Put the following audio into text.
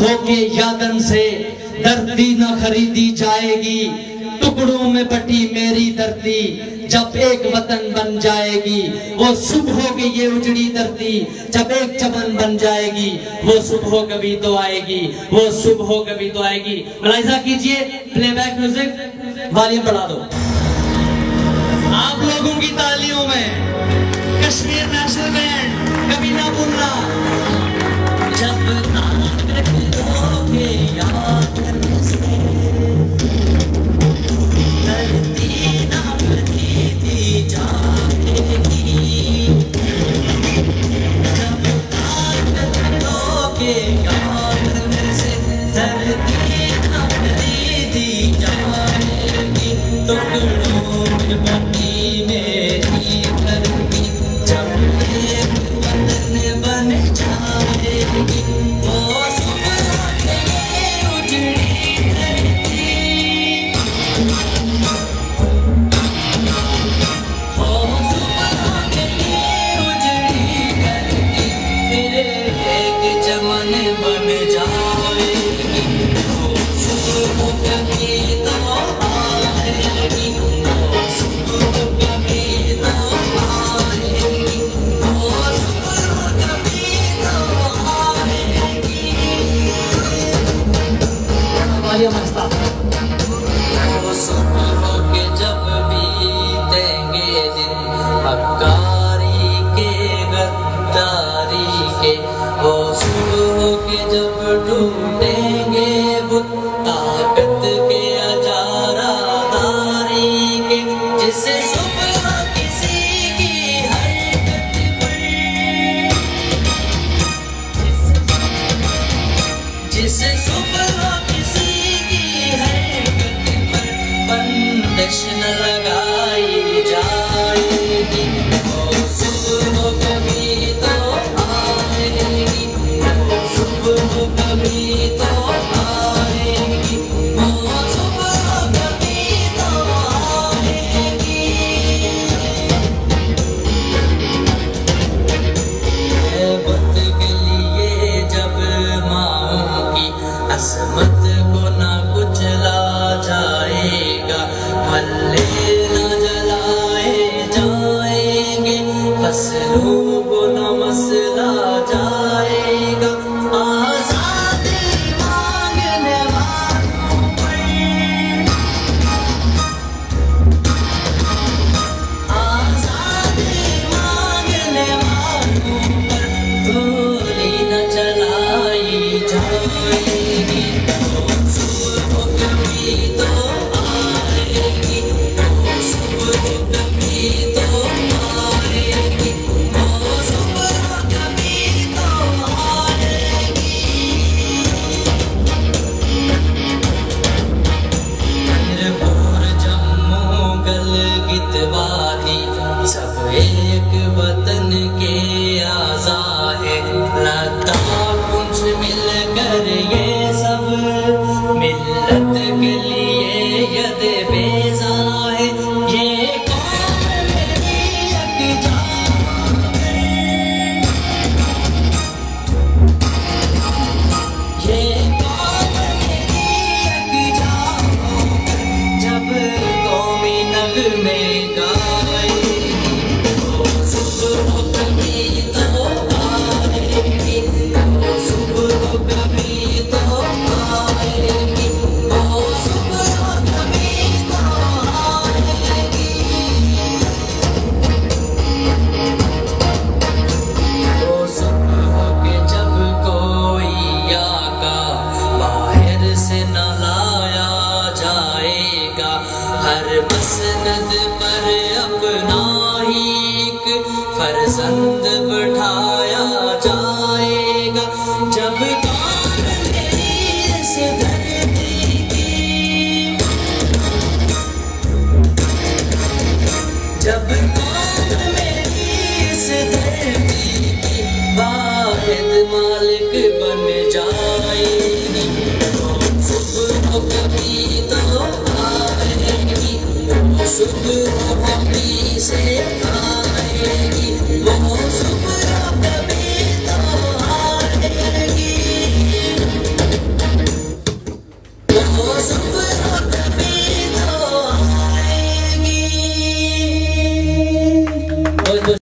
धोखे यादन से धरती न खरीदी जाएगी, टुकड़ों में बटी मेरी धरती जब एक वतन बन जाएगी। वो सुबह की ये उजड़ी धरती जब एक चमन बन जाएगी, वो सुबह कभी तो आएगी, वो सुबह कभी तो आएगी। मुलाहिजा कीजिए, प्लेबैक म्यूजिक वॉल्यूम बढ़ा दो। आप लोगों की तालियों में कश्मीर नेशनल बैंड कभी ना भूलना। जब धोखे यादन से धरती न खरीदी जाएगी, जब धोखे यादन से धरती न खरीदी जाएगी, टुकड़ों में बटी मेरी धरती जब एक वतन बन जाएगी, वो सुबह के उजड़ी धरती, वो सुबह के उजड़ी धरती फिर एक चमन बन जाएगी, वो सुबह कभी तो आएगी, वो सुबह कभी तो आएगी, वो सुबह कभी तो आएगी। वालिया मस्ता। वो सुबह के जब बीतेंगे दिन हक्कारी के गद्दारी के, वो सुबह के जब ढूंढेंगे बुत ताकत के अजारादारी के, जिससे सुबह किसी की हरकत पर, जिससे सुबह किसी की हरकत पर बंदिश न लगाई जाएगी, वो सुबह कभी तो आएगी, वो सुबह कभी तो आएगी, वो सुबह कभी तो आएगी। बुत के लिए जब माओ की असमत को ना कुचला जाएगा, मल्ले न जलाए जाएंगे, फसलों को न मसला जाएगा, आजादी मांगने वालों पर, आजादी मांगने वालों पर गोली न चलाई जाएगी, वो सुबह कभी तो आएगी, वो सुबह कभी तो आएगी, वो सुबह कभी तो आएगी। मीरपुर जम्मू गलगित वादी सब एक वतन के आज़ा है, लद्दाख पुंछ मिलकर ये सब मिल्लत के लिए यद बेजा है, ये कौम मेरी यकजा है, ये कौम मेरी यकजा होकर जब कौमी नगमे गाएगी, वो सुबह कभी तो आएगी, वो सुबह कभी तो आएगी, वो सुबह कभी तो आएगी। वो सुबह के जब कोई आका बाहर से न लाया जाएगा, हर मसनद पर अपना ही एक फर्जंद बिठाया जाएगा, जब कौम मेरी इस धरती की, जब कौम मेरी इस धरती की वाहिद मालिक बन जाएगी, वो सुबह कभी तो आएगी, वो सुबह कभी से आएगी,